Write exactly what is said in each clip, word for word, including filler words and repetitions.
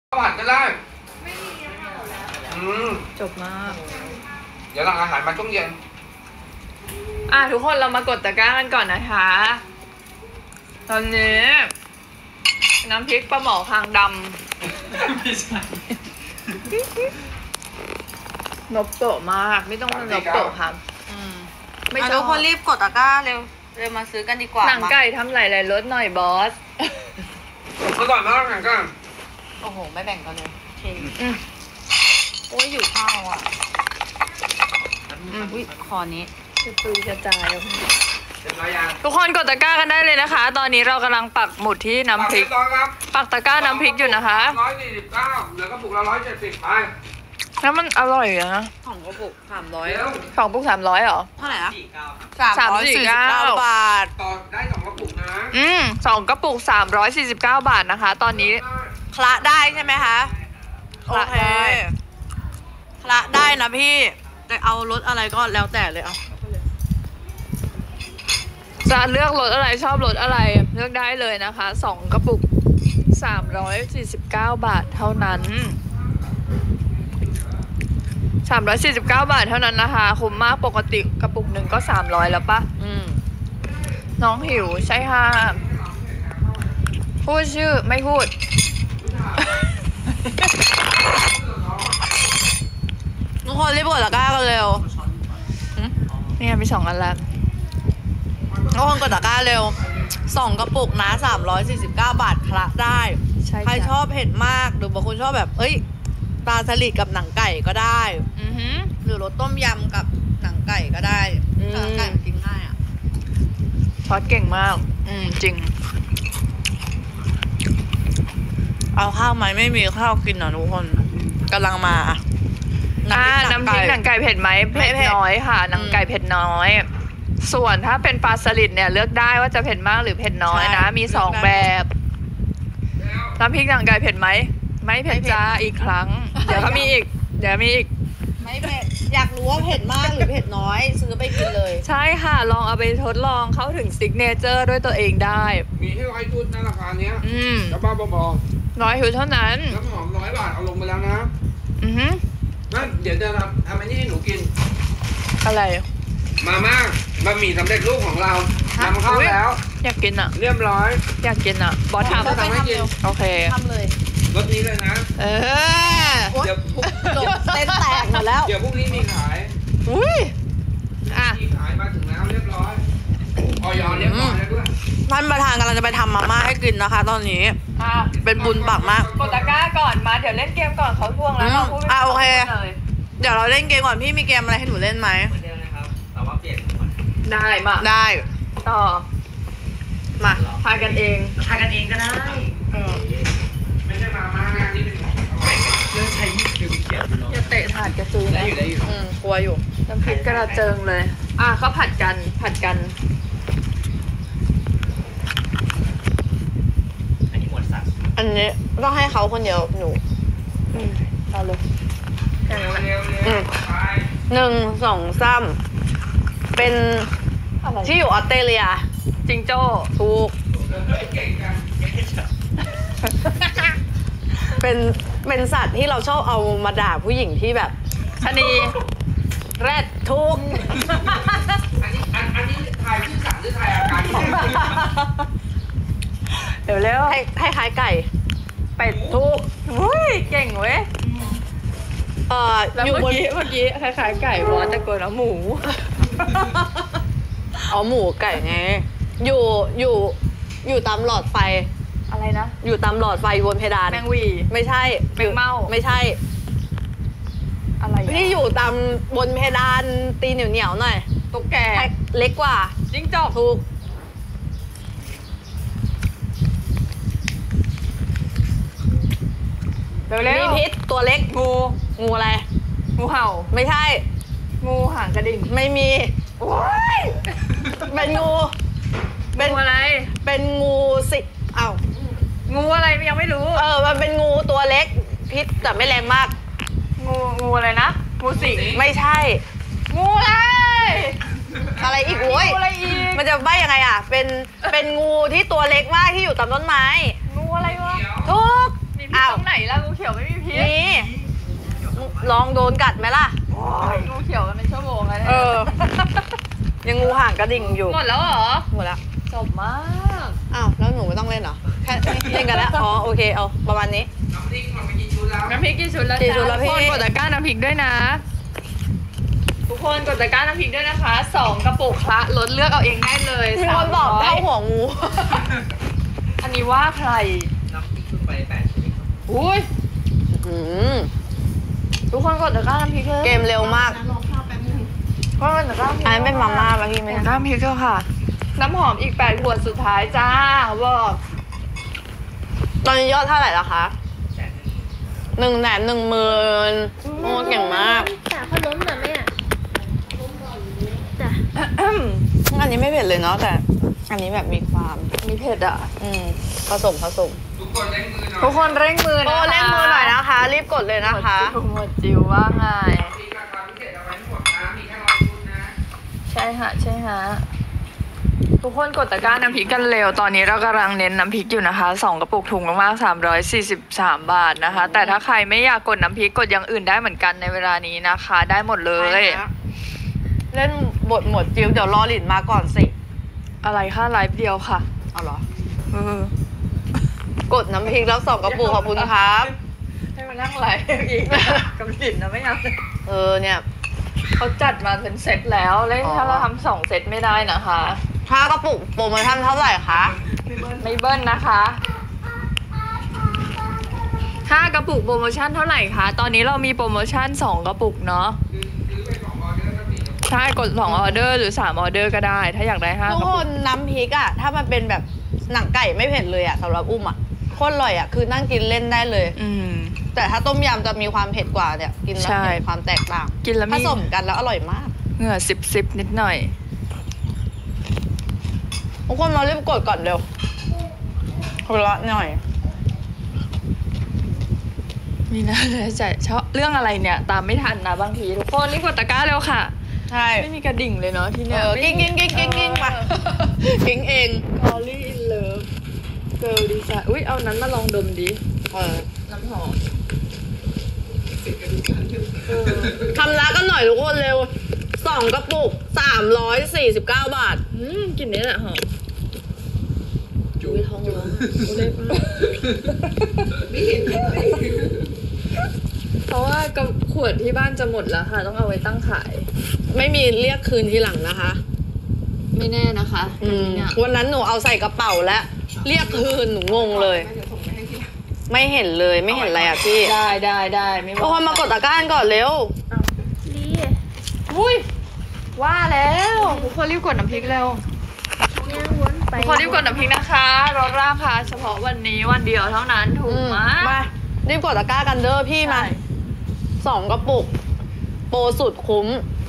ผัดก็ได้ไม่มีค่ะแล้วอืมจบมากเดี๋ยวหลังอาหารมาช่วงเย็นอ่ะทุกคนเรามากดตะกร้ากันก่อนนะคะตอนนี้น้ำพริกปลาหมอคางดำไม่ใช่นบโตมากไม่ต้องนบโตครับไม่ทุกคนรีบกดตะกร้าเร็วเร็วมาซื้อกันดีกว่าหนังไก่ทำหลายๆรสหน่อยบอสอร่อยมากหนังไก่โอ้โหไม่แบ่งกันเลยโอเคโอ้ยอยู่ข้าวอ่ะอุ้ยคอนี้คือปืนกระจายแล้วทุกคนกดตะกร้ากันได้เลยนะคะ ตอนนี้เรากำลังปักหมุดที่น้ำพริกปักตะกร้าน้ำพริกอยู่นะคะร้อยสี่สิบเก้าเหลือกระปุกละร้อยเจ็ดสิบไปแล้วมันอร่อยนะสองกระปุกสามร้อยสองกระปุกสามร้อยเหรอเท่าไหร่นะสามร้อยสี่สิบเก้าบาทต่อได้สองกระปุกนะอืมสองกระปุกสามร้อยสี่สิบเก้าบาทนะคะตอนนี้คละได้ใช่ไหมคะโอเคคละได้นะพี่แต่เอารสอะไรก็แล้วแต่เลยเอาจะเลือกรสอะไรชอบรสอะไรเลือกได้เลยนะคะสองกระปุกสามร้อยสี่สิบเก้าบาทเท่านั้นสามร้อยสี่สิบเก้าบาทเท่านั้นนะคะคุ้มมากปกติกระปุกหนึ่งก็สามร้อยแล้วปะอืมน้องหิวใช่ค่ะพูดชื่อไม่พูดทุกคนรีบกดตะกร้ากันเร็วเนี่ยมีสองอันแล้วทุกคนกดตะกร้าเร็วสองกระปุกนะสามร้อยสี่สิบเก้าบาทคละได้ใครชอบเผ็ดมากหรือบางคนชอบแบบเอ้ยปลาสลิดกับหนังไก่ก็ได้หรือรสต้มยำกับหนังไก่ก็ได้หนังไก่มันกินง่ายอ่ะพอดเก่งมากอืมจริงเอาข้าวไหมไม่มีข้าวกินอ่ะทุกคนกำลังมาอ่าน้ำพริกหนังไก่เผ็ดไหมเผ็ดน้อยค่ะหนังไก่เผ็ดน้อยส่วนถ้าเป็นปลาสลิดเนี่ยเลือกได้ว่าจะเผ็ดมากหรือเผ็ดน้อยนะมีสองแบบน้ำพริกหนังไก่เผ็ดไหมไม่เผ็ดจ้าอีกครั้งเดี๋ยวก็มีอีกเดี๋ยวมีอีกไม่เผ็ดอยากรู้ว่าเผ็ดมากหรือเผ็ดน้อยซื้อไปกินเลยใช่ค่ะลองเอาไปทดลองเข้าถึงซิกเนเจอร์ด้วยตัวเองได้มีให้ร้อยชุดนะราคาเนี้ยอืมแล้วบ้าบอร้อยชุดเท่านั้นน้ำหอมร้อยบาทเอาลงไปแล้วนะอือฮึนั่นเดี๋ยวจะทำทำอันนี้ให้หนูกินอะไรมาม่าบะหมี่สำเร็จรูปของเราทำเข้าแล้วอยากกินอ่ะเรียบร้อยอยากกินอ่ะบอสทำทำให้กินโอเคทำเลยรสนี้เลยนะเออเดี๋ยวเต้นแตกหมดแล้วเดี๋ยวพรุ่งนี้มีขายอุ้ยอ่ะมีขายมาถึงแล้วเรียบร้อยออยเรียบร้อยแล้วด้วยท่านประธานกำลังจะไปทำมาม่าให้กินนะคะตอนนี้เป็นบุญปากมากกดตะกร้าก่อนมาเดี๋ยวเล่นเกมก่อนเขาทวงแล้วเราพูดอ่ะโอเคเดี๋ยวเราเล่นเกมก่อนพี่มีเกมอะไรให้หนูเล่นไหมแต่ว่าเปลี่ยนได้มาได้ต่อมาทายกันเองทายกันเองก็ได้ไม่ใช่มาม่านี่เป็นเรื่องใช้ยี่สิบเขียนจะเตะถาดกระจูได้อยู่ได้อยู่อืมกลัวอยู่น้ำพริกกระเจิงเลยอ่ะเขาผัดกันผัดกันอันนี้หมดสัตว์อันนี้ต้องให้เขาคนเดียวหนูอืมเอาเลยเร็วๆหนึ่งสองสามเป็นที่อยู่ออสเตรเลียจิงโจ้ถูกเป็นเป็นสัตว์ที่เราชอบเอามาด่าผู้หญิงที่แบบชะนีแรดทุกอันนี้อันนี้ทายชื่อสัตว์หรือทายอาการเดี๋ยวเร็วให้ให้คล้ายไก่เป็ดทุกอุ้ยเก่งเว้ยเอ่ออยู่เมื่อกี้เมื่อกี้คล้ายๆไก่บอสตะโกนเอาหมูเอาหมูไก่ไงอยู่อยู่อยู่ตามหลอดไฟอะไรนะอยู่ตามหลอดไฟบนเพดานแมงวีไม่ใช่แมงเม่าไม่ใช่อะไรที่อยู่ตามบนเพดานตีเหนียวเหนียวหน่อยตุ๊กแกเล็กกว่าจิ้งจอกถูกเร็วๆมีพิษตัวเล็กงูงูอะไรงูเห่าไม่ใช่งูหางกระดิ่งไม่มีโอ้ยเป็นงูเป็นอะไรเป็นงูสิเอ้างูอะไรยังไม่รู้เออมันเป็นงูตัวเล็กพิษแต่ไม่แรงมากงูงูอะไรนะงูสิงไม่ใช่งูอะไรอะไรอีกโว้ยอะไรอีกมันจะใบ้ยังไงอ่ะเป็นเป็นงูที่ตัวเล็กมากที่อยู่ตามต้นไม้งูอะไรวะทุกอ่ะอ้าวตรงไหนล่ะงูเขียวไม่มีพิษนี่ลองโดนกัดไหมล่ะโอ้ยงูเขียวมันเป็นชั่วโมงแล้วเออ ยังงูห่างกระดิ่งอยู่หมดแล้วเหรอหมดแล้วจบมากอ้าวแล้วหนูไม่ต้องเล่นเหรอแค่เล่นกันแล้วอ๋อโอเคเอาประมาณนี้น้ำพริกมันไปกินชุดแล้วน้ำพริกกี่ชุดแล้วกี่ชุดจ้าแล้วทุกคนพี่กดตะกร้าน้ำพริกด้วยนะ ทุกคนกดตะกร้าน้ำพริกด้วยนะคะสองกระปุกละลดเลือกเอาเองได้เลยมีคนบอกสมร้ยเท่าหัวงูอันนี้ว่าใครน้ำพริกชุดไปแปดชนิดอุ้ยอืมทุกคนกดตะกร้าน้ำพริกเลยเกมเร็วมากก็กดตะกร้าำพริกอันนี้เป็นมาม่าป่ะพี่ไม่ตะกร้าน้ำพริกก็ค่ะ น้ำหอมอีกแปดขวดสุดท้ายจ้าบอกตอนนี้ยอดเท่าไหร่แล้วคะแสนหนึ่งแสนหนึ่งหมื่นโอ้เก่งมากจ่าเขาล้มหน่อยไหมอ่ะจ้ะอันนี้ไม่เผ็ดเลยเนาะแต่อันนี้แบบมีความมีเผ็ดอ่ะอืมผสมผสมทุกคนเล่นมือหน่อยทุกคนเร่งมือโอ้นะคะเล่นมือหน่อยนะคะ รีบกดเลยนะคะหมดจิวว่าไงมีราคาพิเศษเอาไว้หมดนะมีแค่ร้อยชุดนะใช่ฮะใช่ฮะทุกคนกดตะกร้าน้ำพริกกันเร็วตอนนี้เรากำลังเน้นน้ำพริกอยู่นะคะสองกระปุกถุงมากๆสามร้อยสี่สิบสามบาทนะคะ แต่ถ้าใครไม่อยากกดน้ำพริกกดอย่างอื่นได้เหมือนกันในเวลานี้นะคะ ได้หมดเลยเล่นบทหมดจิวเดี๋ยวรอหลินมาก่อนสิอะไรค่าไลฟ์เดียวค่ะเอาเหรอเออกดน้ำพริกแล้วสองกระปุกขอบคุณครับให้มานั่งไลฟ์อีกกับหลินนะไม่เอาเออเนี่ยเขาจัดมาเป็นเซตแล้วแล้วอ๋อถ้าเราทำสองเซตไม่ได้นะคะถ้ากระปุกโปรโมชั่นเท่าไหร่คะไม่เบิ้ลนะคะห้ากระปุกโปรโมชั่นเท่าไหร่คะตอนนี้เรามีโปรโมชั่นสองกระปุกเนาะซื้อไปสองออเดอร์ก็สี่ใช่กดสองออเดอร์หรือสามออเดอร์ก็ได้ ถ้าอยากได้ห้าทุกคนน้ำพริกอะถ้ามันเป็นแบบหนังไก่ไม่เผ็ดเลยอะสำหรับอุ้มอะโคตรอร่อยอะคือนั่งกินเล่นได้เลยอืมแต่ถ้าต้มยำจะมีความเผ็ดกว่าเนี่ยกินแล้วใช่เห็นความแตกต่างกินแล้วผมีสมกันแล้วอร่อยมากเหงื่อซิบซิบนิดหน่อยทุกคนมารีบกดก่อนเร็วคนละหน่อยมีน่าเลยใจชอบเรื่องอะไรเนี่ย ตามไม่ทันนะบางทีทุกคนรีบกดตะกร้าเร็วค่ะใช่ไม่มีกระดิ่งเลยเนาะที่เอเนี่ยอกิ้งกิ้งกิ้งกิ้งกิ้งมากิ้งเองกอลี่อินเลิฟเกิร์ลดีไซน์อุ้ยเอานั้นมาลองดมดิเออน้ำหอมทำร้านกันหน่อยทุกคนเร็วสองกระปุกสามร้อยสี่สิบเก้าบาทอืมกลิ่นนี้แหละหอมจุ๊ท้องร้องโอเล็บมากไม่เห็นเลยเพราะว่ากับขวดที่บ้านจะหมดแล้วค่ะ ต้องเอาไว้ตั้งขายไม่มีเรียกคืนทีหลังนะคะไม่แน่นะคะอืมเนี่ยวันนั้นหนูเอาใส่กระเป๋าแล้วเรียกคืนหนูงงเลย ไม่เห็นเลยไม่เห็นอะไรอ่ะพี่ได้ได้ได้ไม่ทุกคนมากดตะกร้ากันก่อนเร็วดีอุ้ยว่าแล้วทุกคนรีบกดน้ำพริกเร็วเนี่ยวนไปทุกคนรีบกดน้ำพริกนะคะลดราคาเฉพาะวันนี้วันเดียวเท่านั้นถูกมากมารีบกดตะกร้ากันเด้อพี่มาสองกระปุก โปรสุดคุ้ม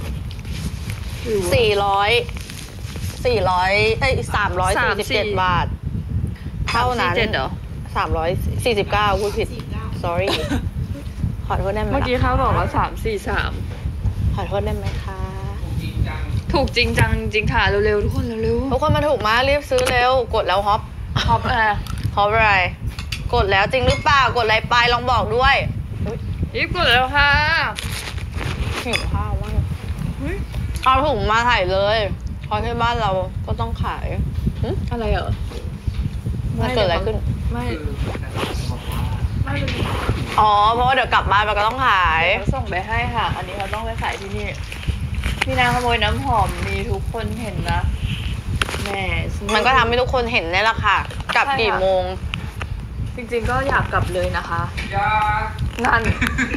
สี่ร้อยสี่ร้อยเอ้ยสามร้อยสี่สิบเจ็ดบาท เท่านั้นเจ็ดเหรอสามร้อยสี่สิบเก้าพูดผิด sorry ขอโทษได้ไหมเมื่อกี้ล่ะเขาบอกว่าสามสี่สามขอโทษได้ไหมคะจริงจังถูกจริงจังจริงค่ะเร็วๆทุกคนเร็วทุกคนมาถูกมารีบซื้อเร็ว กดแล้วฮอปๆท็อปอะไรฮอปอะไร กดแล้วจริงหรือเปล่ากดอะไรไปลองบอกด้วยรีบกดแล้วค่ะหิวข้าวมากเอาถุงมาถ่ายเลยเพราะที่บ้านเราก็ต้องขายหึอะไรเหรอมันเกิดอะไรขึ้นไม่คือบอกว่าไม่เป็นอ๋อ เพราะว่าเดี๋ยวกลับบ้านมันก็ต้องขายเขาส่งไปให้ค่ะ อันนี้เขาต้องไปขายที่นี่พี่นางขโมยน้ำหอมมีทุกคนเห็นนะแหมมันก็ทำให้ทุกคนเห็นนี่แหละค่ะ กลับใช่ค่ะกี่โมงจริงๆก็อยากกลับเลยนะคะยานั่น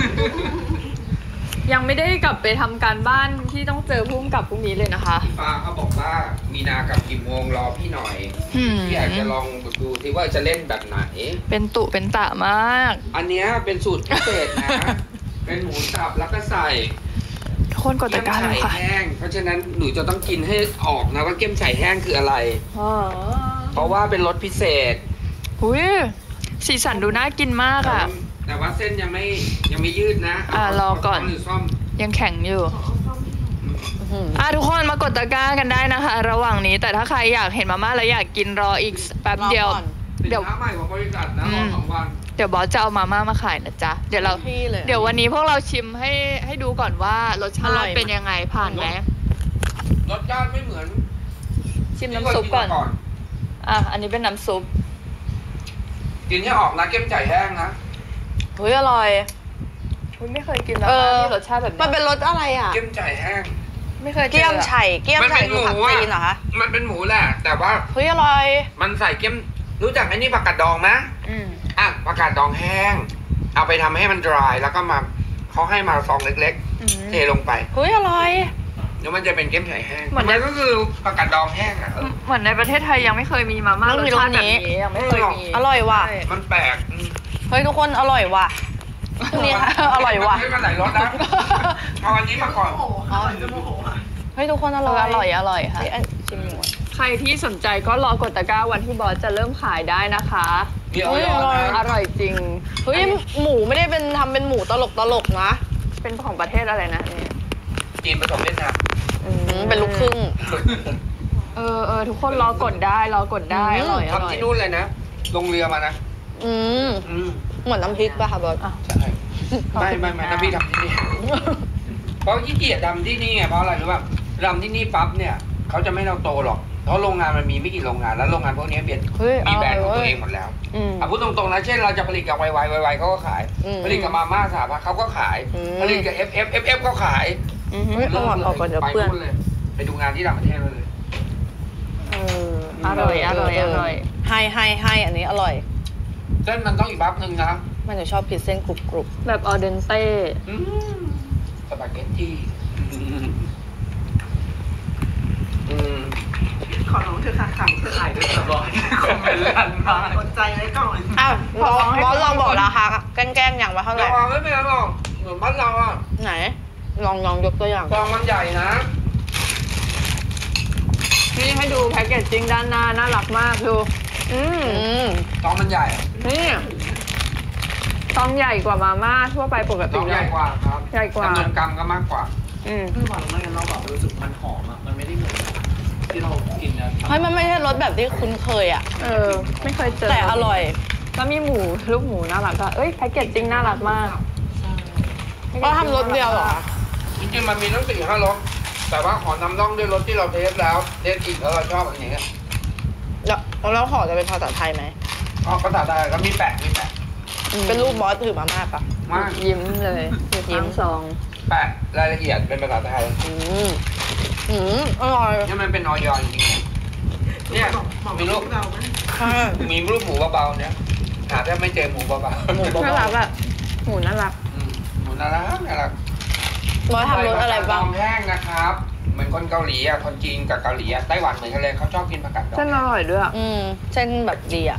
ยังไม่ได้กลับไปทำการบ้านที่ต้องเจอพุ่มกับพรุ่งนี้เลยนะคะพี่ฟ้าเขาบอกว่ามีนากลับกี่โมงรอพี่หน่อยอืมพี่อยากจะลองดูที่ว่าจะเล่นแบบไหนเป็นตุเป็นตะมากอันเนี้ยเป็นสูตรพิเศษนะ เป็นหมูสับแล้วก็ใส่ทุกคนกดตะกร้าเลยค่ะแห้ง เพราะฉะนั้นหนูจะต้องกินให้ออกนะว่าเกี๊ยมไฉ่แห้งคืออะไรอ๋อเพราะว่าเป็นรสพิเศษอุ้ยสีสันดูน่ากินมากแต่อ่ะว่าแต่ว่าเส้นยังไม่ยังไม่ยืดนะอ่ะรอก่อนหรือซ่อมยังแข็งอยู่อื้อหืออ่ะทุกคนมากดตะกร้ากันได้นะคะ ระหว่างนี้แต่ถ้าใครอยากเห็นมาม่าแล้วอยากกินรออีกแป๊บเดียวรอก่อนสินเดี๋ยวค้าใหม่ของบริษัทนะรอสองวันเดี๋ยวบอสจะเอามาม่ามาขายนะจ๊ะเดี๋ยวเราพี่เลยเดี๋ยววันนี้พวกเราชิมให้ให้ดูก่อนว่ารสชาอร่อยติไหมเป็นยังไงผ่านไหมรสชาติไม่เหมือนชิมน้ำซุปก่อนที่เคยมาอ่ะอันนี้เป็นน้ำซุปกินให้ออกนะเก้มไก่แห้งนะเฮ้ยอร่อยอุ๊ยไม่เคยกินมาเอม่าอที่รสชาติแบบมันนี้เป็นรสอะไรอ่ะเก้มไก่แห้งไม่เคยเจเกี๊ยอมอะไฉ่เกี๊ยมไฉ่คือผักจีนเหรอคะมันเป็นหมูแหละ แต่ว่าเฮ้ยอร่อยมันใส่เก้มรู้จักไอ้นี่ผักกาดดองไหมอืมอ่ะผักกาดดองแห้ง เอาไปทำให้มัน dry แล้วก็มาเขาให้มาซองเล็กอืมๆ เทลงไปเฮ้ยอร่อยแล้วมันจะเป็นเก้มไก่แห้งเหมือนมันก็คือผักกาดดองแห้งอ่ะเออเหมือนในประเทศไทยยังไม่เคยมีมาม่ารสชาติแบบนี้ยังไม่เคยมีอร่อยว่ะใช่มันแปลกอืมเฮ้ยทุกคนอร่อยว่ะนี่ อร่อยว่ะให้มันหลายรสนะเอาอันนี้มาก่อนเฮ้ยทุกคนอเอร่ออยอร่อยอร่อยค่ะเฮ้ยอันชิมหน่อยใครที่สนใจก็รอกดตะกร้าวันที่บอสจะเริ่มขายได้นะคะมีออยอร่อยนะอร่อยจริงเฮ้ยหมูไม่ได้เป็นทำเป็นหมูตลกตลกนะเป็นของประเทศอะไรนะเนี่ยจีนผสมเวียดนามอืมเป็นลูกครึ่งเออเออทุกคนรอกดได้รอกดได้อร่อยอร่อทำยที่นู่นเลยนะ ลงเรือมานะอืมอืมเหมือนน้ำพริกป่ะคะบอสใช่ไม่ไม่ไม่น้ำพี่ทำที่นี่ เพราะขี้เกียจทำที่นี่ไงเพราะอะไรรู้ป่ะทำที่นี่ปั๊บเนี่ยเขาจะไม่เราโตหรอก เพราะโรงงานมันมีไม่กี่โรงงาน แล้วโรงงานพวกนี้เปลี่ยนเฮ้ยมีแบรนด์ของอร่ตัอวย เองหมดแล้วอืมอ่ะพูดตรงๆนะเช่นเราจะผลิตกับไวไวไวไวเขาก็ขายอืมผลิตกับมาม่าสาพักเขาก็ขายอืมผลิตกับ เอฟ เอฟ เอฟ เอฟ ก็ขายเฮ้ยอร่อยออกก่อนเดี๋ยวเปื้อนไปนู่นเลยไปดูงานที่ต่างประเทศเลยเอออร่อยอร่อยอร่อยให้ให้ให้อันนี้อร่อยเส้นมันต้องอีกบัฟหนึ่งนะมันจะชอบกินเส้นกรุบกรุบแบบออเดนเต้อืมสปาเกตตี้อืมขอร้องเธอะค่ะขำเธอะถ่ายด้วยสบอยคอมเมนต์ลั่นมากอดใจไว้ก่อนอ้าวบอสบอสลองบอกราคาแกล้งๆอย่างว่าเท่าไหเราร่เอาไม่เป็นไรหรอกเหมือนบ้านเราอ่ะไหน ลองลองยกตัวอย่างซองมันใหญ่นะนี่ให้ดูแพ็กเกจจิ้งด้านหน้าน่ารักมากดู อืมอืมซองมันใหญ่นี่ซองใหญ่กว่ามาม่าทั่วไปปกซติองใหญ่กว่าครับใหญ่กว่าจำนวนกรัมก็มากกว่าอืมคือบอกไม่งั้นเราแบบรู้สึกมันหอมอ่ะ มันไม่ได้เหมือนที่เรากินนะเฮ้ยมันไม่ใช่รสแบบที่คุ้นเคยอ่ะเออ ไม่เคยเจอแต่อร่อยแล้วมีหมูลูกหมูน่ารักอะเอ้ยแพ็กเกจจิ้งน่ารักมากก็ทำรสเดียวเหรอจริงๆมันมีตั้งสี่ห้ารสแต่ว่าขอนำร่องด้วยรสที่เราเทสแล้วเทสอีกแล้วเราชอบอันนี้แล้วแล้วห่อจะเป็นภาษาไทยไหมอ๋อภาษาไทยก็มีแปะมีแปะเป็นรูปบอสถือมาม่าปะมากยิ้มเลยยิ้มซองแปะรายละเอียดเป็นภาษาไทยอืมอืมอร่อยนี่มันเป็นออยจริงๆเนี่ยมีรูปเราไหมใช่มีรูปหมูเบาๆเนี่ยหาแทบไม่เจอหมูเบาๆหมูเบาน่ารักอะหมูน่ารักอืมหมูน่ารักน่ารักบอสทำรสอะไรบ้างผักกดดองแห้งนะครับ เหมือนคนเกาหลีอ่ะ คนจีนกับเกาหลีอ่ะ ไต้หวันเหมือนกันเลยเขาชอบกินผักกาดดองเส้นอร่อยด้วยอะอืมเส้นแบบดีอ่ะ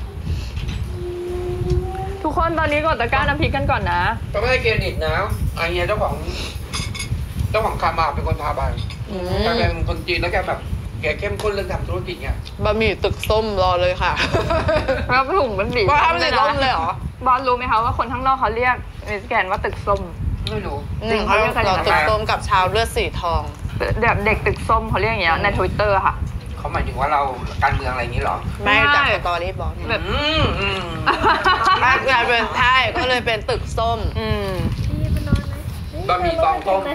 ทุกคนตอนนี้กดตะกร้าน้ำพริกกันก่อนนะก็ไม่ได้เครดิตนะไอ้เฮียเจ้าของ เจ้าของคามาเป็นคนพาไปอืมแกเป็นคนจีนแล้วแกแบบแกเข้มข้นเรื่องทำธุรกิจเนี่ยบะหมี่ตึกส้มรอเลยค่ะแล้วถุงมันสีว่าทำสีส้มเลยเหรอบอสรู้ไหมคะว่าคนข้างนอกเขาเรียกเมสแกนว่าตึกส้มไม่รู้หนึ่งเขาเรียกเราตึกส้มกับชาวเลือดสีทองแบบเด็กตึกส้มเขาเรียกอย่างเงี้ยในทวิตเตอร์ค่ะเขาหมายถึงว่าเราการเมืองอะไรอย่างนี้เหรอไม่ใช่จากสตอรี่บอสแบบอืมอืมกลายเป็นใช่ก็เลยเป็นตึกส้มอืมพี่ไปนอนไหมบะหมี่ซองส้ม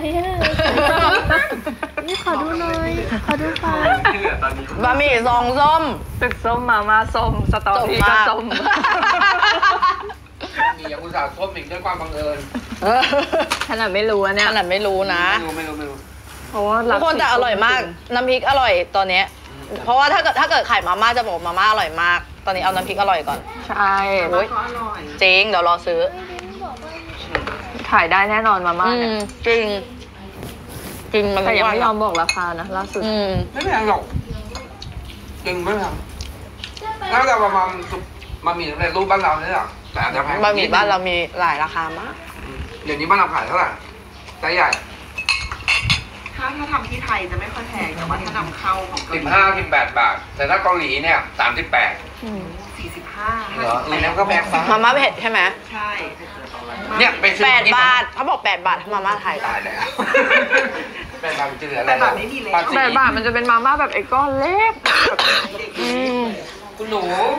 นี่ขอดูหน่อย ขอดูค่ะบะหมี่ซองส้มตึกส้มมาม่าส้มสตอรี่ก็ส้มมียากุซ่าส้มอีกด้วยความบังเอิญขนาดไม่รู้อะเนี่ยขนาดไม่รู้นะไม่รู้ไม่รู้ไม่รู้เพราะว่าทุกคนแต่อร่อยมาก น้ำพริกอร่อยตอนเนี้ยเพราะว่าถ้าเกิดถ้าเกิดขายมาม่าจะบอกมาม่าอร่อยมาก ตอนนี้เอาน้ำพริกอร่อยก่อนใช่โอ้ยก็อร่อยจริงเดี๋ยวรอซื้อขายได้แน่นอนมาม่าอืเนี่ยมจริง จริงมันแต่ยังไม่ยอมว่าบอกราคานะล่าสุดอืมไม่แพงหรอกจริงไม่แพงน่าจะประมาณมามีในรูปบ้านเราเนี่ยแหละแต่อาจจะแพงบะหมี่บ้านเรามีหลายราคามากอืมเดี๋ยวนี้บ้านเราขายเท่าไหร่ไซส์ใหญ่ถ้าถ้าทำที่ไทยจะไม่ค่อยแพงแต่ว่าถ้านำเข้าของเกาสิบหลีห้าสิบแปดบาท แต่ถ้าเกาหลีเนี่ยสามสิบแปดสี่สิบห้าเหรออือแล้วก็แพงฟ้ามาม่าเผ็ดใช่ไหมใช่เนี่ยไปซื้อแปดที่บาทเขาบอกแปดบาทถ้ามาม่าไทยตายแล้วแปดบาทมันจะเหลืออะไรแต่แบบไม่มีเลยภาษีแต่บาทมันจะเป็นมาม่าแบบไอ้ก้อนเล็ก อืมคุณหนู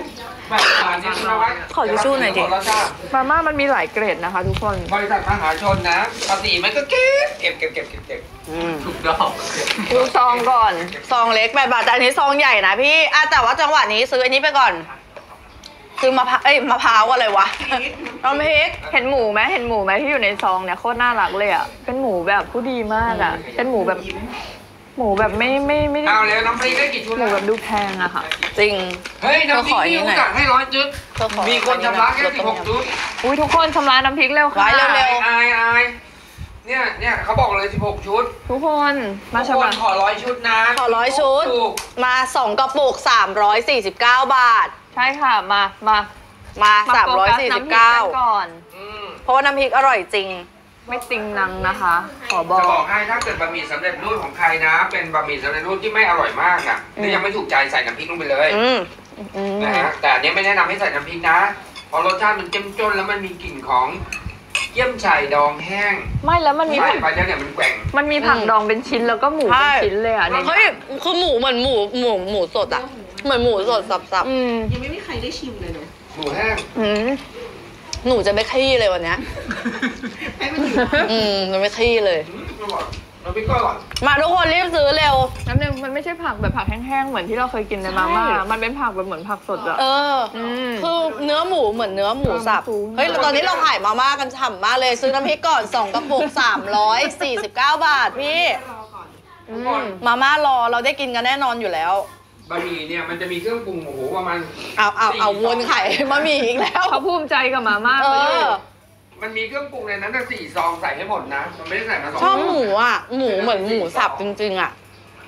แบบร้านนี้คุณนวัดขอทิชชู่หน่อยดิขรสชาติมาม่ามันมีหลายเกรดนะคะ ทุกคนบริษัทมหาชนนะภาษีมันก็เก็บเก็บเก็บเก็บเก็บเก็บอืมถูกดอกดูซองก่อนซองเล็กแปดบาทแต่อันนี้ซองใหญ่นะพี่อ่ะแต่ว่าจังหวะนี้ซื้ออันนี้ไปก่อนซื้อมะพร้าวเอ้ยมะพร้าวอะไรวะน้ำพริกเห็นหมูไหมเห็นหมูไหมที่อยู่ในซองเนี่ยโคตรน่ารักเลยอ่ะเป็นหมูแบบผู้ดีมากอ่ะเป็นหมูแบบหมูแบบไม่ไม่ไม่ได้เอาแล้วน้ำพริกได้กี่ชุดหมูแบบดูแพงอะค่ะจริงเฮ้ยน้ำพริกนี่อุตส่าห์ให้ร้อยชุดเธอขอมีคนชำระแค่สิบหกชุดอุ้ยทุกคนชำระน้ำพริกเร็วค่ะไว้เร็วอายอายอายเนี่ยเนี่ยเขาบอกเลยสิบหกชุดทุกคนมาทุกชำคระนขอร้อยชุดนะขอร้อยชุดถูกมาสองกระปุกสามร้อยสี่สิบเก้าบาทใช่ค่ะมามามามาสามโฟร้อยกัสสี่สิน้ำบพริกเก้ากันก่อนอืมเพราะว่าน้ำพริกอร่อยจริงไม่ติงนังนะคะ ขอบอกจะบอกให้ถ้าเกิดบะหมี่สำเร็จรูปของใครนะ เป็นบะหมี่สำเร็จรูปที่ไม่อร่อยมากอ่ะอืมที่ยังไม่ถูกใจใส่น้ำพริกลงไปเลยอืมอืมนะฮะแต่อันนี้ไม่แนะนำให้ใส่น้ำพริกนะเพราะรสชาติมันเจ้มจนแล้วมันมีกลิ่นของเยี่ยมไฉ่ดองแห้งไม่แล้วมันมีใส่ผักไปแล้วเนี่ยมันแกว่งมันมีผักอืมดองเป็นชิ้นแล้วก็หมูใช่เป็นชิ้นเลยอ่ะในเฮ้ยคือหมูเหมือนหมูหมูหมูสดอะเหมือนหมูสดสับอืมยังไม่มีใครได้ชิมเลยเนาะหมูแห้งอืมๆหนูจะไม่ขี้เลยวันเนี้ยให้มันอยู่อืมจะไม่ขี้เลยอืมอร่อยน้ำพริกก็อร่อยมาทุกคนรีบซื้อเร็วน้ำนึงมันไม่ใช่ผักแบบผักแห้งๆเหมือนที่เราเคยกินในมาม่าใช่มันเป็นผักแบบเหมือนผักสดอะเอออืมคือเนื้อหมูเหมือนเนื้อหมูสับเออเฮ้ยตอนนี้เราขายมาม่ากันฉ่ำมากเลย ซื้อน้ำพริกก่อนสองกระปุกสามร้อยสี่สิบเก้าบาทพี่รอก่อนอืมมาม่ารอเราได้กินกันแน่นอนอยู่แล้วบะหมี่เนี่ยมันจะมีเครื่องปรุงโอ้โหประมาณเอาเอาเอาวนไข่มามีอีกแล้วเขาภูมิใจกับมาม่าเอเขาอยู่อมันมีเครื่องปรุงในนั้นน่ะสี่ซองใส่ให้หมดนะมันไม่ได้ใส่มาสองชอบหมูอ่ะ หมูเหมือนหมูสับจริงๆอ่ะ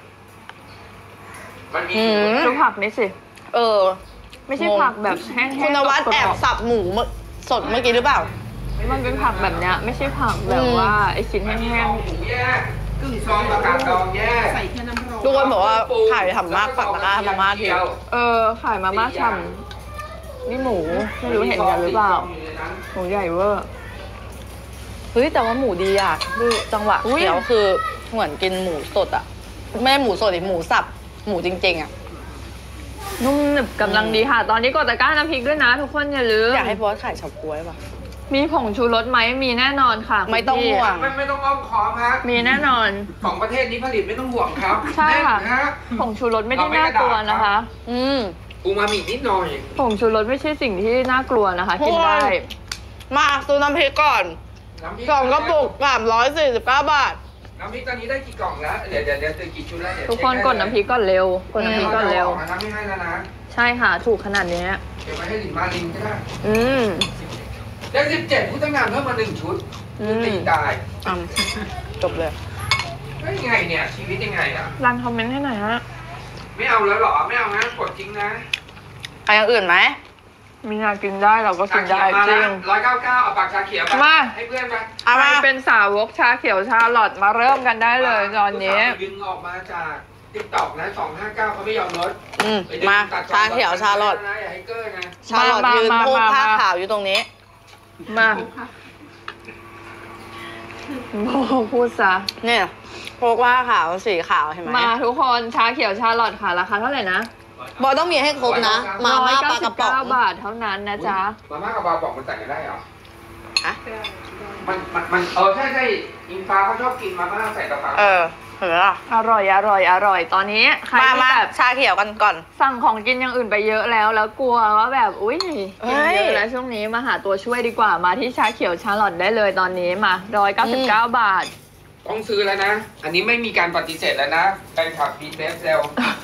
มันมีอืมดูผักนี่สิเออไม่ใช่ผักแบบแห้งๆคุณนวัดกรแอบๆสับหมูเมื่อสดเมื่อกี้หรือเปล่ามันเป็นผักแบบเนี้ยไม่ใช่ผักแบบว่าไอชิ้นมันมีแห้ซงองหมูแยกกึ่งซองประกาศดองแยกใส่แค่น้ำร้อนทุกคนบอกว่าขายทำมากปักตะกร้ามาม่าทีๆเออขายมาม่าฉ่ำนี่หมูไม่รู้เห็นกันหรือเปล่าหมูใหญ่เวอร์เฮ้ยแต่ว่าหมูดีอ่ะคือจังหวะอุ๊ยเดี๋ยวคือเหมือนกินหมูสดอ่ะ ไม่ใช่หมูสดดิหมูสับ หมูจริงๆอ่ะนุ่มหนึบกำลังดีค่ะ ตอนนี้กดตะกร้าน้ำพริกด้วยนะ ทุกคนอย่าลืมอยากให้บอสขายเฉาก๊วยป่ะมีผงชูรสไหมมีแน่นอนค่ะไม่ต้องห่วงไม่ไม่ต้องอ้อมค้อมฮะมีแน่นอนสองประเทศนี้ผลิตไม่ต้องห่วงครับใช่ค่ะแน่นฮะผงชูรสไม่ได้น่ากลัวนะคะอืมอูมามินิดหน่อยผงชูรสไม่ใช่สิ่งที่น่ากลัวนะคะ กินได้โอ้ย มาซื้อน้ำพริกก่อนน้ำพริสองกระปุกสามร้อยสี่สิบเก้าบาทน้ำพริกตอนนี้ได้กี่กล่องแล้ว เดี๋ยวเดี๋ยวเดี๋ยวเจอกี่ชุดแล้วเดี๋ยวทุกคนกดน้ำพริกก่อนเร็ว กดน้ำพริกก่อนเร็วน้ำไม่ให้แล้วนะใช่ค่ะ ถูกขนาดเนี้ยเดี๋ยวไปให้ลินมาลินก็ได้อืมได้สิบเจ็ดผู้ตั้งงานเพิ่มมาหนึ่งชุดอืมตีตายอ่ะจบเลยได้ยังไงเนี่ย ชีวิตยังไงอ่ะรันคอมเมนต์ให้หน่อยฮะไม่เอาแล้วเหรอ ไม่เอานะกดทิ้งนะเอาอย่างอื่นไหมมีนากินได้เราก็กินได้ชาจเขีริยวงมาร้อยเก้าเก้าเอาปากชาเขียวไปมาให้เพื่อนไปเอาใครมาเป็นสาวกชาเขียวชาหลอดมาเริ่มกันได้เลยตอนนี้ดึงออกมาจากติ๊กต็อกนะสองห้าเก้าเขาไม่ยอมลดอืมไปดึงมาตัดชาเขียวชาลอดนะอย่าให้เกอร์นะชาลอดมายืนมาโพกมาผ้ามาขาวอยู่ตรงนี้มาโอ้พูดซะเนี่ยโพกผ้าขาวสีขาวเห็นไหมมาทุกคนชาเขียวชาหลอดค่ะราคาเท่าไหร่นะบอยต้องมีให้ครบนะ มาม่าปลากระป๋องร้อยเก้าสิบเก้าบาทเท่านั้นนะจ๊ะมาม่ากับบาบอกมันใส่กันได้เหรออะมันมันมันเออใช่ใช่อิงฟ้าเขาชอบกินมาม่าใส่กระเป๋าเออเห็นไหมล่ะอร่อยอร่อยอร่อยตอนนี้ใครมาที่มาแบบชาเขียวกันก่อนสั่งของกินอย่างอื่นไปเยอะแล้ว แล้วกลัวว่าแบบอุ้ยเฮ้กินยเยอะแล้วช่วงนี้มาหาตัวช่วยดีกว่ามาที่ชาเขียวชาหลอดได้เลยตอนนี้มาร้อยเก้าสิบเก้าบาทต้องซื้อแล้วนะ อันนี้ไม่มีการปฏิเสธแล้วนะแฟนคลับบีเบฟเร็ว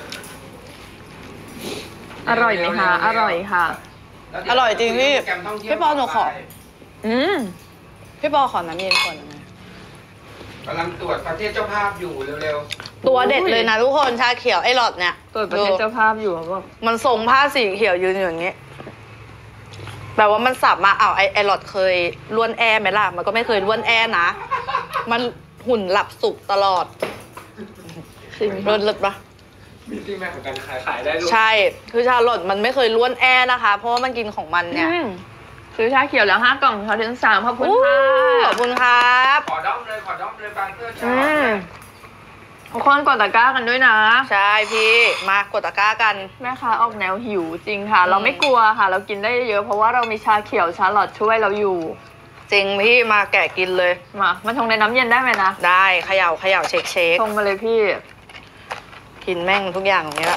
อร่อยไหมคะอร่อยค่ะอร่อยจริงพี่แกมท่งเที่ยวพี่ปอหนูขออืมพี่บอขอน้ำเย็นก่อนนะกำลังตรวจประเทศเจ้าภาพอยู่เร็วตัวเด็ดเลยนะทุกคนชาเขียวไอ้หลอดเนี่ยเปิดประเทศเจ้าภาพอยู่แบบมันทรงผ้าสีเขียวยืนอยู่อย่างนี้แบบว่ามันสับมาเอาวไอ้ไอ้หลอดเคยล้วนแอร์ไหมล่ะมันก็ไม่เคยล้วนแอร์นะ มันหุ่นหลับสุกตลอดจริงเลิศเลิศปะๆมีที่แม่ของการขายขายได้ด้วยใช่คือชาลอตมันไม่เคยล้วนแอร์นะคะ เพราะว่ามันกินของมันเนี่ยอืมซื้อชาเขียวแล้วห้ากล่องเขาถึงสามขอบคุณอู้ค่ะขอบคุณครับขอด้อมเลยขอด้อมเลยบางเพื่อนชาอืมทุกคนกดตะกร้ากันด้วยนะใช่พี่มากดตะกร้ากันแม่ค้าออกแนวหิวจริงค่ะ เราไม่กลัวค่ะ เรากินได้เยอะเพราะว่าเรามีชาเขียวชาลอตช่วยเราอยู่จริงพี่มาแกะกินเลยมามาชงในน้ำเย็นได้ไหมนะได้เขย่าเขย่าเช็คเช็คชงมาเลยพี่กินแม่งทุกอย่างอย่างนี้ละ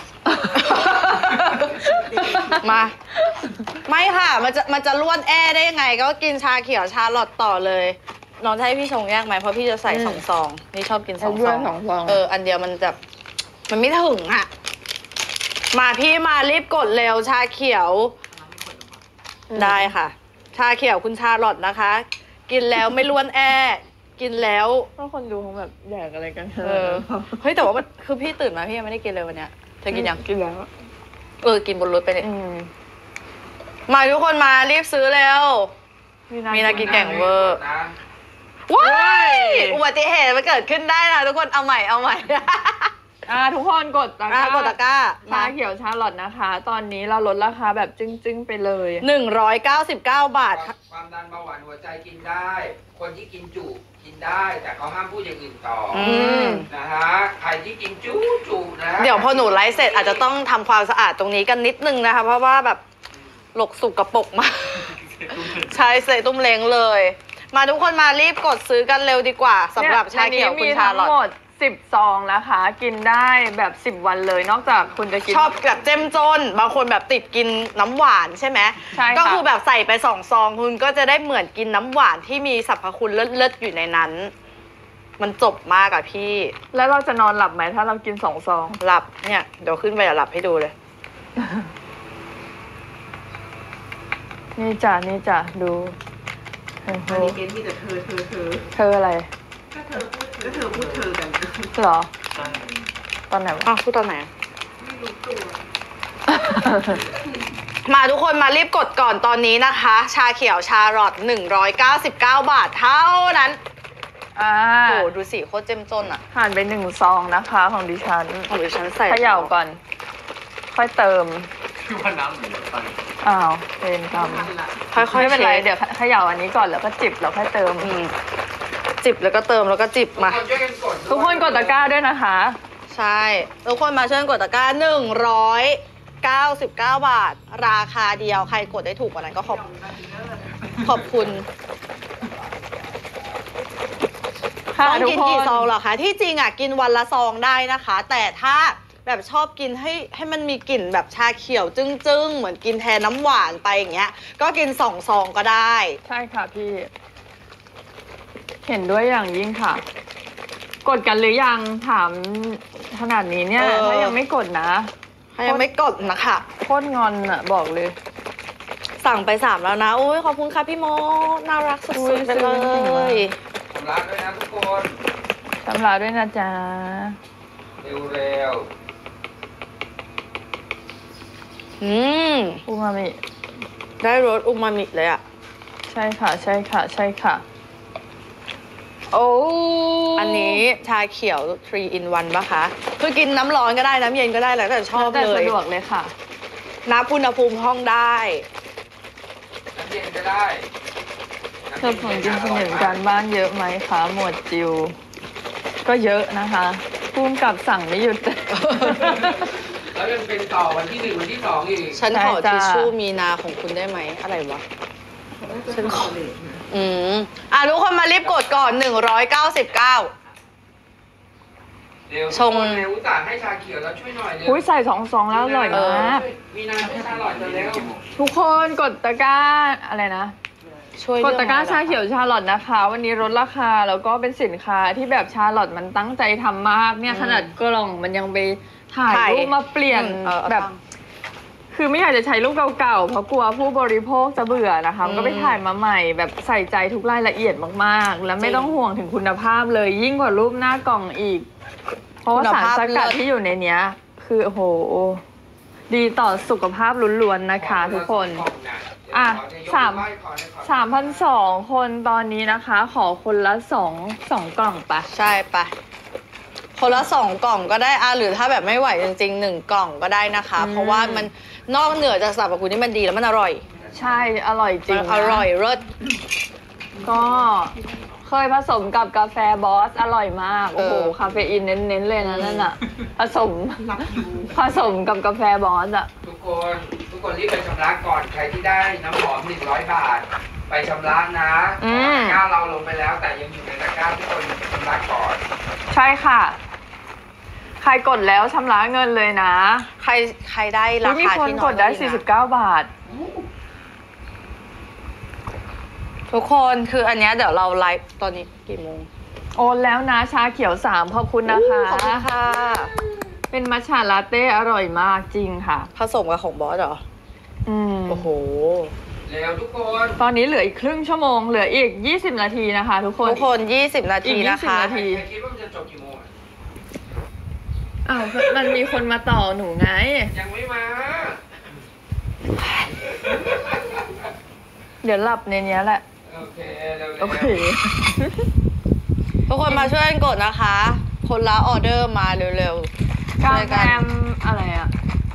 มา ไม่ค่ะ มันจะมันจะล้วนแอได้ยังไง ก็กินชาเขียวชาลอตต่อเลยน้องจะให้พี่ชงแยกไหมเพราะพี่จะใส่อืมสองซองนี่ชอบกินสองเอาด้ซวยองสองซองเอออันเดียวมันจะมันไม่ถึงอ่ะ มาพี่มารีบกดเร็วชาเขียว ได้ค่ะ ชาเขียวคุณชาลอตนะคะ กินแล้วไม่ล้วนแอกินแล้วก็คนดูเขาแบบแดกอะไรกันเออเฮ้ยแต่ว่ามันคือพี่ตื่นมาพี่ยังไม่ได้กินเลยวันเนี้ยเธอกินยังกินแล้วเออกินบนรถไปเลยอืมมาทุกคนมารีบซื้อเร็ว มีนากินแก่งเวอร์นะว้ายอุบัติเหตุมันเกิดขึ้นได้นะทุกคนเอาใหม่เอาใหม่อ่าทุกคนกดตะกอ่ะร้ากดตะกร้าชาเขียวชาลอตนะคะ ตอนนี้เราลดราคาแบบจึ้งๆไปเลยหนึ่งร้อยเก้าสิบเก้าบาทค่ะความดันเบาหวานหัวใจกินได้ คนที่กินจุกินได้ แต่เขาห้ามพูดอย่างอื่นต่อออืมนะฮะใครที่กินจุจุนะเดี๋ยวพอหนูไลฟ์เสร็จอาจจะต้องทำความสะอาดตรงนี้กันนิดนึงนะคะ เพราะว่าแบบหลกสุกกระปรกมาก ใช่เซตุ้มเล้งเลย มาทุกคนมารีบกดซื้อกันเร็วดีกว่าสำหรับชาเขียวคุณชาลอมีทั้งตหมดสิบซองนะคะ กินได้แบบสิบวันเลย นอกจากคุณจะกินชอบแบบเจ้มจนบางคนแบบติดกินน้ำหวานใช่ไหมใช่ค่ะก็คือแบบใส่ไปสองซองคุณก็จะได้เหมือนกินน้ำหวานที่มีสรรพคุณเลิศๆอยู่ในนั้น มันจบมากอะพี่แล้วเราจะนอนหลับไหมถ้าเรากินสองซองหลับเนี่ยเดี๋ยวขึ้นไปหลับให้ดูเลยนี่จ้ะนี่จ้ะดูโอ้โหอันนี้เกณฑ์มีแต่เธอเธอเธอเธออะไรก็เธอพูดก็เธอพูดเธอกันเหรอ ตอนไหนวะอ้าวพูดตอนไหนไม่รู้ตัวมาทุกคนมารีบกดก่อนตอนนี้นะคะ ชาเขียวชาลอตหนึ่งร้อยเก้าสิบเก้าบาทเท่านั้นอ่าโอ้โหดูสิโคตรเจ้มจนอะผ่านไปหนึ่งซองนะคะของดิฉันของดิฉันใส่เขย่าก่อน ค่อยเติมคือว่าน้ำเหลือไปอ้าวเวนกรรมค่อยๆไม่เป็นไรช็คเดี๋ยวเขย่าอันนี้ก่อนแล้วก็จิบแล้วค่อยเติมอืมจิบแล้วก็เติมแล้วก็จิบมาทุกคนช่วยกันกดด้วยทุกคนกดตะกร้าด้วยนะคะใช่ทุกคนมาช่วยกดตะกร้าหนึ่งร้อยเก้าสิบเก้าบาท ราคาเดียวใครกดได้ถูกกว่านั้นก็ขอบขอบคุณค่ะต้องทุกินคกี่ซองเหรอคะที่จริงอ่ะกินวันละซองได้นะคะ แต่ถ้าแบบชอบกินให้ให้มันมีกลิ่นแบบชาเขียวจึ้งๆ เหมือนกินแทนน้ำหวานไปอย่างเงี้ย ก็กินสองซองก็ได้ใช่ค่ะพี่ เห็นด้วยอย่างยิ่งค่ะ กดกันหรือยังถามขนาดนี้เนี่ยเออถ้ายังไม่กดนะถ้ายังไม่กดนะคะโคตรงอนอ่ะ บอกเลยสั่งไปสามแล้วนะอุ้ยขอบคุณค่ะพี่โมน่ารักสุอุ๊ดยๆไปเลซื้อจริงว่ะยชำระด้วยนะทุกคนชำระด้วยนะจ๊ะเร็วอืมอูมามิได้รสอูมามิเลยอ่ะใช่ค่ะ ใช่ค่ะ ใช่ค่ะ โอ้อันนี้ชาเขียวทรี in วันปะคะ คือกินน้ำร้อนก็ได้น้ำเย็นก็ได้แล้วแต่ชอบแต่เลยสะดวกเลยค่ะน้ำอุณหภูมิห้องได้ๆน้ำเย็นก็ได้เธอผลจริงๆเห็นการบ้านเยอะไหมคะ หมวดจิว ก็เยอะนะคะพุ่มกับสั่งไม่หยุดแล้วยังเป็นต่อวันที่หนึ่งวันที่สองอีกฉันขอใช่จ้ะทิชชู่มีนาของคุณได้ไหม อะไรวะ ฉันขอ อืมอ่ะทุกคนมารีบกดก่อนหนึ่งร้อยเก้าสิบเก้าเร็วชงเร็วอุตส่าห์ให้ชาเขียวแล้วช่วยหน่อยเร็วอุ้ยใส่สองซองแล้วอร่อยมากมีนาช่วยชาหน่อยเร็วทุกคนกดตะกร้าอะไรนะช่วยกดตะกร้าเรื่องชาอะไรเขียวชาลอตนะคะ วันนี้ลดราคาแล้วก็เป็นสินค้าที่แบบชาลอตมันตั้งใจทำมากเนี่ยขนาดกล่องมันยังไปถ่ายรูปมาเปลี่ยนอืมเออเอาแบบตั้งคือไม่อยากจะใช้รูปเก่าๆ เพราะกลัวผู้บริโภคจะเบื่อนะคะอืมก็ไปถ่ายมาใหม่แบบใส่ใจทุกรายละเอียดมากๆ แล้วไม่ต้องห่วงถึงคุณภาพเลยยิ่งกว่ารูปหน้ากล่องอีก เพราะว่าสารสกัดที่อยู่ในเนี้ย คือโอ้โห ดีต่อสุขภาพล้วนๆนะคะ ทุกคน อ่ะสาม สามพันสองคนตอนนี้นะคะ ขอคนละสองสองกล่องปะใช่ปะคนละสองกล่องก็ได้อ่ะหรือถ้าแบบไม่ไหวจริงๆหนึ่งกล่องก็ได้นะคะอืมเพราะว่ามันนอกเหนือจากสรรพคุณที่มันดีแล้วมันอร่อยใช่อร่อยจริงมันนะอร่อยเลิศก็เคยผสมกับกาแฟบอสอร่อยมาก โอ้โหเออคาเฟอีนเน้นๆเลยนะนั่นอะผสมรับอยู่ผสมกับกาแฟบอสอะทุกคนทุกคนรีบไปชำระก่อนใครที่ได้น้ำหอมหนึ่งร้อยบาท ไปชำระนะตะกร้าเราลงไปแล้วแต่ยังอยู่ในตะกร้าทุกคนชำระก่อนใช่ค่ะ ใครกดแล้วชำระเงินเลยนะใครใครได้ราอุ๊ยมีคาคนที่น้กอยดได้นะสี่สิบเก้าบาททุกคนคืออันเนี้ยเดี๋ยวเราไลฟ์ตอนนี้กี่โมงโอนแล้วนะชาเขียวสามขอบคุณนะคะขอบคุณค่ะเป็นมัทฉะลาเต้อร่อยมากจริงค่ะผสมกับของบอสเหรออืมโอ้โหเร็วทุกคนตอนนี้เหลืออีกครึ่งชั่วโมง เหลืออีกยี่สิบนาทีนะคะ ทุกคนทุกคนยี่สิบนาทีอีกนะคะยี่สิบนาทีใครคิดว่ามันจะจบกี่โมงอะอ้าวมันมีคนมาต่อหนูไงยังไม่มาเดี๋ยวหลับในเนี้ยแหละโอเคเร็วๆโอเคทุกคนมาช่วยกันกดนะคะ คนละออเดอร์มาเร็วๆกาช่วยแฟกันอะไรอ่ะ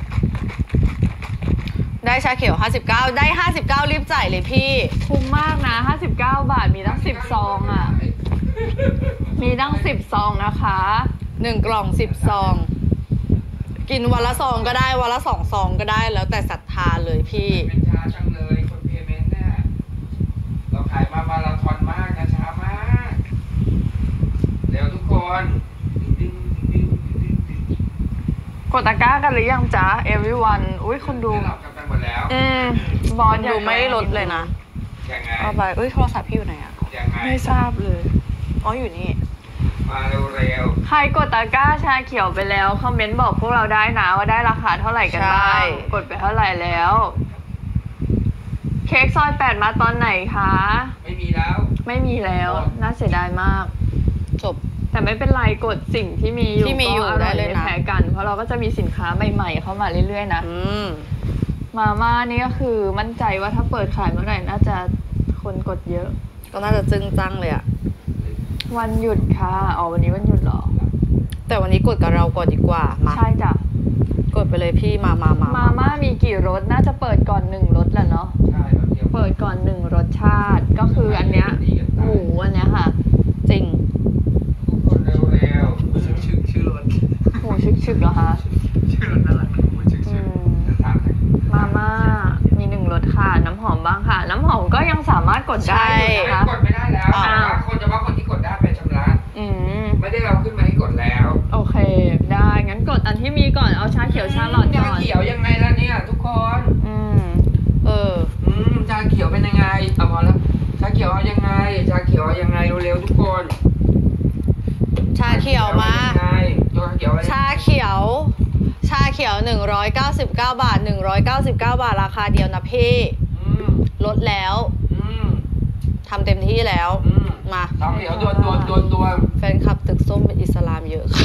ได้ชาเขียวห้าสิบเก้าได้ห้าสิบเก้ารีบจ่ายเลยพี่คุ้มมากนะห้าสิบเก้าบาทมีตั้งสิบซองอ่ะ มีตั้งสิบซองนะคะหนึ่งกล่องสิบซอง กินวันละซองก็ได้วันละสองซองก็ได้แล้วแต่ศรัทธาเลยพี่เป็นช้าจังเลยคนเพย์เมนต์เนี่ยเราขายมามาราธอนมากนะช้ามากเร็วทุกคนดึงดึงดึงดึงดึงกดตะกร้ากันหรือยังจ๊ะ everyone อุ้ยคนดูหลับกันไปหมดแล้วอืมบอสอยากดูไม่ลดเลยนะยังไงเอาไปเอ้ยโทรศัพท์พี่อยู่ไหนอ่ะยังไงไม่ทราบเลยอ๋ออยู่นี่มาเร็วใครกดตะกร้าชาเขียวไปแล้ว คอมเมนต์บอกพวกเราได้นะว่าได้ราคาเท่าไหร่กันบ้าง กดไปเท่าไหร่แล้ว เค้กซอยแปดมาตอนไหนคะๆไม่มีแล้วไม่มีแล้ว น่าเสียดายมากจบแต่ไม่เป็นไรกดสิ่งที่มีอยู่ที่มีอยู่ก็อร่อยได้เลยไม่นะแพ้กัน เพราะเราก็จะมีสินค้าใหม่ๆเข้ามาเรื่อยๆนะอืมมาม่านี่ก็คือมั่นใจว่าถ้าเปิดขายเมื่อไหร่น่าจะคนกดเยอะก็น่าจะจึ้งจังเลยอ่ะวันหยุดค่ะอ๋อวันนี้วันหยุดเหรอแต่วันนี้กดกับเราก่อนดีกว่า มาใช่จ้ะกดไปเลยพี่มามามามาม่ามีกี่รสน่าจะเปิดก่อนหนึ่งรสแหละเนาะใช่แล้วเดียวเปิดก่อนหนึ่งรสชาติก็คืออันเนี้ยหมูอันเนี้ยค่ะจริงทุกคนเร็วๆชื่อชื่อชื่อรถหมูชึกๆเหรอคะชื่อรถน่ารักหมูชื่ออืชื่อมถามหน่อยมาม่ามีหนึ่งรสค่ะน้ำหอมบ้างค่ะ น้ำหอมก็ยังสามารถกดได้อยู่นะคะกดไม่ได้แล้วอ้าวแต่ว่าคนเฉพาะคนที่กดได้ไปชำระอืมไม่ได้เราขึ้นมาให้กดแล้วโอเค ได้งั้นกดอันที่มีก่อนเอาชาเขียวชาหลอดชาก่อนเขียวยังไงล่ะเนี่ยทุกคนอืมเอออืมชาเขียวเป็นยังไงเอาพอแล้วชาเขียวเอายังไงชาเขียวเอายังไงเร็วๆทุกคนชาเขียวมาชาเขียวเอายังไงชาเขียว ชาเขียวหนึ่งร้อยเก้าสิบเก้าบาทหนึ่งร้อยเก้าสิบเก้าบาทราคาเดียวนะพี่อืมลดแล้วอืมทำเต็มที่แล้วอืมมาชาเขียวดวนดวนดวนดวนแฟนคลับตึกส้มเป็นอิสลามเยอะค่ะ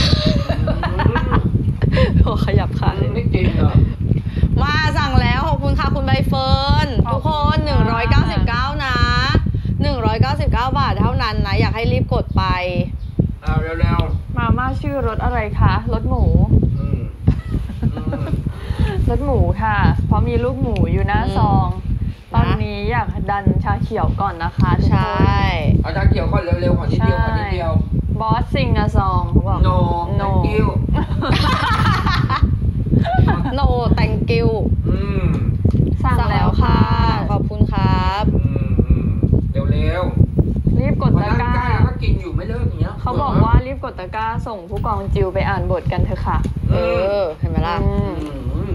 โอ้ขยับขาเลยไม่จริงเหรอมาสั่งแล้วขอบคุณค่ะคุณใบเฟิร์นทุกคนหนึ่งร้อยเก้าสิบเก้านะหนึ่งร้อยเก้าสิบเก้าบาทเท่านั้นนะอยากให้รีบกดไปเอาเร็วมาม่าชื่อรสอะไรคะรสหมูๆอืมอืมรสหมูค่ะ เพราะมีลูกหมูอยู่หน้าอืมซอง ตอนนะนี้อยากดันชาเขียวก่อนนะคะทุกใชคน่เอาชาเขียวก่อนเร็วๆขอนิดเดียวขอนิดเดียวบอสซิงอะซองเขาบอก no no thank you no thank you อืมสั่งสั่งแล้แล้ว วค่ะค่ะ ขอบคุณครับอืมอืมเร็วรีบกๆดพอตะนั่งกร้าใกล้แล้วก็กินอยู่ไม่เลิกอย่างเงี้ยเขาบอกว่ารีบกดตะกร้าส่งผู้กองจิวไปอ่านบทกันเถอะค่ะเออ เห็นไหมล่ะอือืมม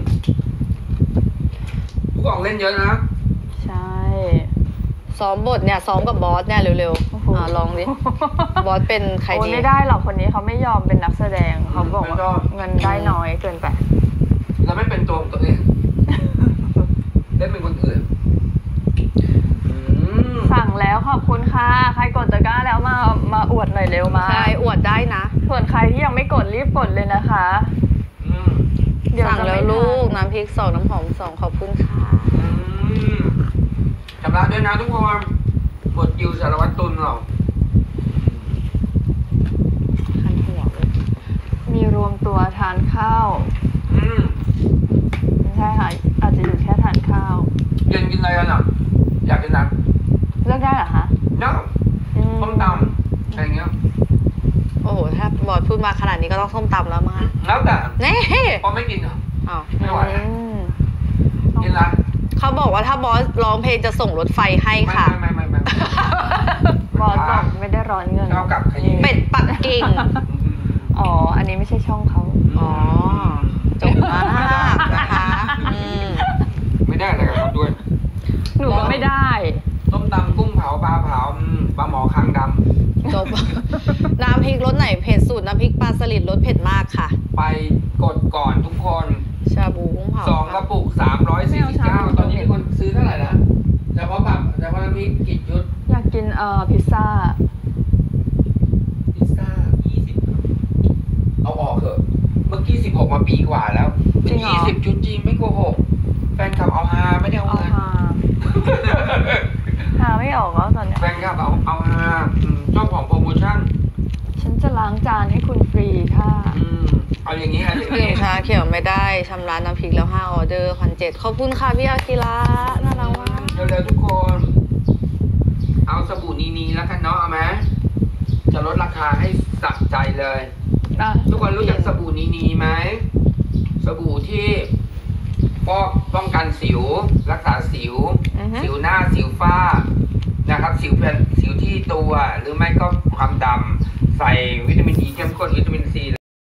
ผู้กองเล่นเยอะนะใช่ซ้อมบทเนี่ยซ้อมกับบอสเนี่ยเร็วโอ้โหๆอ่าลองดิ บอสเป็นใครโอ้ดีไม่ได้หรอกคนนี้เขาไม่ยอมเป็นนักแสดงเขาบอกว่าเงินได้น้อยเกินไปเราไม่เป็นตัวของตัวเองเล่นเป็นคนอื่นอืมสั่งแล้วขอบคุณค่ะ ใครกดตะกร้าแล้วมามาอวดหน่อยเร็วมาใช่อวดได้นะส่วนใครที่ยังไม่กดรีบกดเลยนะคะอืมเดี๋ยวสั่งจะแล้ไม่วลูกทันน้ำพริกสองน้ำหอมสองขอบคุณค่ะอืมชำระด้วยนะทุกคนหมดยิวสารวัตรตุลหรอกคันหัวเลยมีรวมตัวทานข้าวอืมไม่ใช่ค่ะอาจจะอยู่แค่ทานข้าวเย็นกินอะไรกันอ่ะ อยากกินน้เลือกได้เหรอคะำได้ดมาขนาดนี้ก็ต้องส้มตำแล้วมั้งแล้วแต่เน่พอไม่กินเหรออ้าวไม่ไหวอืมกินละเขาบอกว่าถ้าบอสร้องเพลงจะส่งรถไฟให้ไม่ค่ะไม่ไม่ไม่ไม่บอสบอกไม่ได้ร้อนเงินเท่ากับขยี้เป็ดปักกิ่งอ๋อ อันนี้ไม่ใช่ช่องเขาอ๋อจบมากนะคะอืมไม่ได้อะไรกับเขาด้วยหนูก็ไม่ได้ต้มตำกุ้งเผาปลาเผาอืมปลาหมอคางดจบ น้ำพริกรสไหนเผ็ดสุดน้ำพริกปลาสลิดรสเผ็ดมากค่ะำไปกดก่อนทุกคนชาบูกุ้งเผาสองกระปุกสามร้อยสี่สิบเก้าตอนนี้มีคนซื้อเท่าไหร่นะเฉพาะแบบเฉพาะน้ำพริกกี่ชุดอยากกินเอ่อพิซซ่าพิซซ่ายี่สิบเอาออกเถอะเมื่อกี้สิบหกมาปีกว่าแล้วเป็นจริงเหรอยี่สิบชุดจริงไม่โกหกแฟนคลับเอาฮาไม่ได้เอาเอาเงินหาหาไม่ออกแล้วตอนเนี้ยแฟนคลับเอาเอาฮาอืมชอบของโปรโมชั่นฉันจะล้างจานให้คุณฟรีค่ะอืมเอาอย่างนี้เอาอย่างดื่นี้มชาเขียวไม่ได้ชำระน้ำพริกแล้วห้าออเดอร์พันเจ็ดขอบคุณค่ะพี่อากิระน่ารักมากเร็วๆทุกคน เอาสบู่นีนีแล้วกันเนาะเอาไหมจะลดราคาให้สักใจเลยอ่ะทุกคนรู้จักสบู่นีนีไหมสบู่ที่ป้องป้องกันสิว รักษาสิวอือฮึสิวหน้าสิวฝ้านะครับ สิวเป็นสิวที่ตัวหรือไม่ก็ความดำใส่วิตามินอีเข้มข้นวิตามินซี